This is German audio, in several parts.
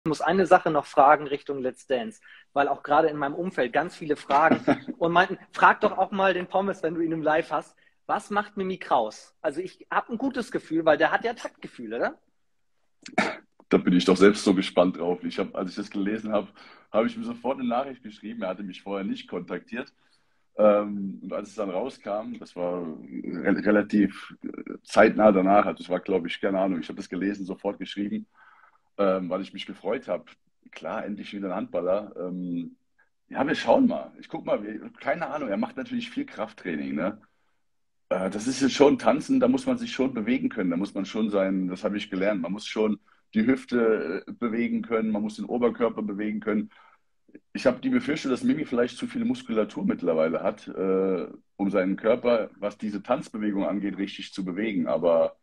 muss eine Sache noch fragen Richtung Let's Dance, weil auch gerade in meinem Umfeld ganz viele fragen und meinten, frag doch auch mal den Pommes, wenn du ihn im Live hast, was macht Mimi Kraus? Also ich habe ein gutes Gefühl, weil der hat ja Taktgefühl, oder? Da bin ich doch selbst so gespannt drauf. Als ich das gelesen habe, habe ich ihm sofort eine Nachricht geschrieben. Er hatte mich vorher nicht kontaktiert. Und als es dann rauskam, das war relativ zeitnah danach, also es war, glaube ich, keine Ahnung, ich habe das gelesen, sofort geschrieben, weil ich mich gefreut habe. Klar, endlich wieder ein Handballer. Ja, wir schauen mal. Ich guck mal, keine Ahnung, er macht natürlich viel Krafttraining, ne? Das ist jetzt schon Tanzen, da muss man sich schon bewegen können. Da muss man schon sein, das habe ich gelernt, man muss schon die Hüfte bewegen können, man muss den Oberkörper bewegen können. Ich habe die Befürchtung, dass Mimi vielleicht zu viel Muskulatur mittlerweile hat, um seinen Körper, was diese Tanzbewegung angeht, richtig zu bewegen. Aber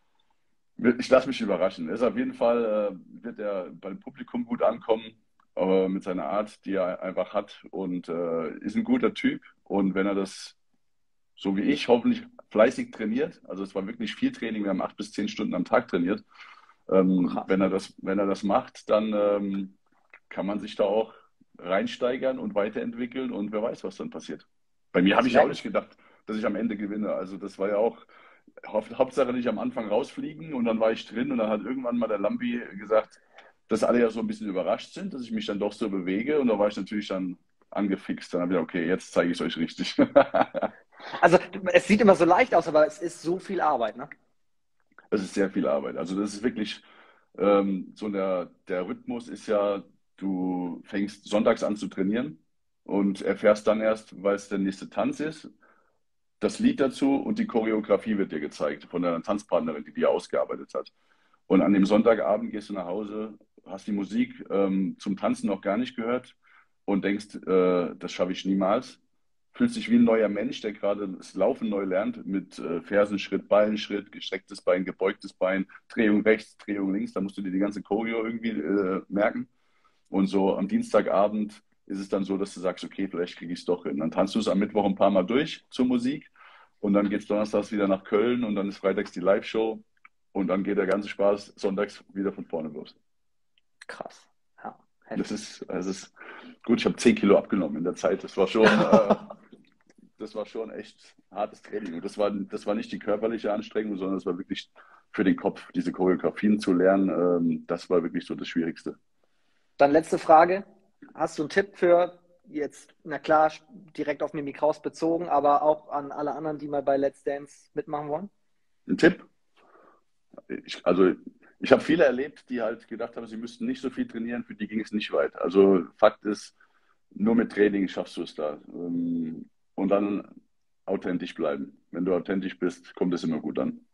ich lasse mich überraschen. Er ist auf jeden Fall, wird er beim Publikum gut ankommen, mit seiner Art, die er einfach hat. Und ist ein guter Typ. Und wenn er das, so wie ich, hoffentlich fleißig trainiert, also es war wirklich viel Training, wir haben 8 bis 10 Stunden am Tag trainiert. Krass. Wenn er das macht, dann kann man sich da auch reinsteigern und weiterentwickeln und wer weiß, was dann passiert. Bei mir habe Das ich auch merke nicht ich. gedacht, dass ich am Ende gewinne. Also das war ja auch Hauptsache nicht am Anfang rausfliegen und dann war ich drin und dann hat irgendwann mal der Lambi gesagt, dass alle ja so ein bisschen überrascht sind, dass ich mich dann doch so bewege und da war ich natürlich dann angefixt. Dann habe ich gedacht, okay, jetzt zeige ich es euch richtig. Also es sieht immer so leicht aus, aber es ist so viel Arbeit, ne? Das ist sehr viel Arbeit. Also das ist wirklich so der Rhythmus ist ja, du fängst sonntags an zu trainieren und erfährst dann erst, weil es der nächste Tanz ist, das Lied dazu und die Choreografie wird dir gezeigt von deiner Tanzpartnerin, die ausgearbeitet hat. Und an dem Sonntagabend gehst du nach Hause, hast die Musik zum Tanzen noch gar nicht gehört und denkst, das schaffe ich niemals. Fühlst dich wie ein neuer Mensch, der gerade das Laufen neu lernt, mit Fersenschritt, Ballenschritt, gestrecktes Bein, gebeugtes Bein, Drehung rechts, Drehung links. Da musst du dir die ganze Choreo irgendwie merken. Und so am Dienstagabend ist es dann so, dass du sagst, okay, vielleicht kriege ich es doch hin. Dann tanzt du es am Mittwoch ein paar Mal durch zur Musik und dann geht es donnerstags wieder nach Köln und dann ist freitags die Live-Show und dann geht der ganze Spaß sonntags wieder von vorne los. Krass. Ja, heftig. Das ist gut, ich habe 10 Kilo abgenommen in der Zeit. Das war schon echt hartes Training. Und das war nicht die körperliche Anstrengung, sondern das war wirklich für den Kopf, diese Choreografien zu lernen. Das war wirklich so das Schwierigste. Dann letzte Frage. Hast du einen Tipp für jetzt, na klar, direkt auf Mimi Kraus bezogen, aber auch an alle anderen, die mal bei Let's Dance mitmachen wollen? Ein Tipp? Also ich habe viele erlebt, die halt gedacht haben, sie müssten nicht so viel trainieren, für die ging es nicht weit. Also Fakt ist, nur mit Training schaffst du es da. Und dann authentisch bleiben. Wenn du authentisch bist, kommt es immer gut an.